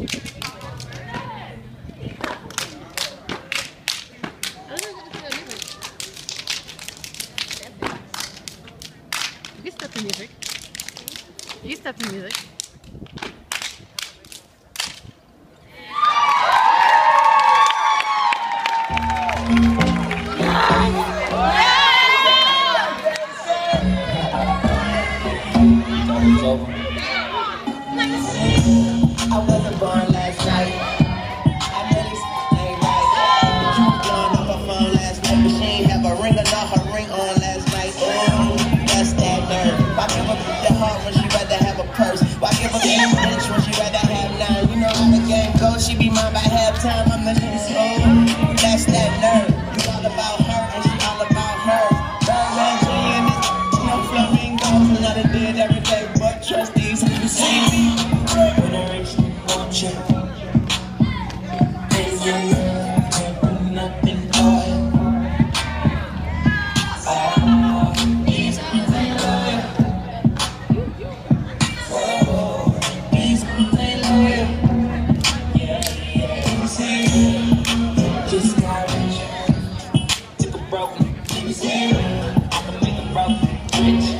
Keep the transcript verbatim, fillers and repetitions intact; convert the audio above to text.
You stop the music. You stop the music. I wasn't born last night. I know this ain't right. You blowing up her phone last night, but she ain't have a ring or not her ring on last night. Oh, that's that nerve. Why give her the heart when she rather have a purse? Why give her the inch when she rather have nine? You know how the game goes. She be mine by halftime. I'm the next. Oh, that's that nerve. You all about her and she all about her. Birdman G and this, no flamingos, and I done did every day but trust these. You see me? When I reach, won't you? And you can't do nothing hard. Oh, these people ain't loyal. Oh, these people ain't loyal. Yeah, yeah. You see, just got rich. Took a broken. You see, I can make a broken rich.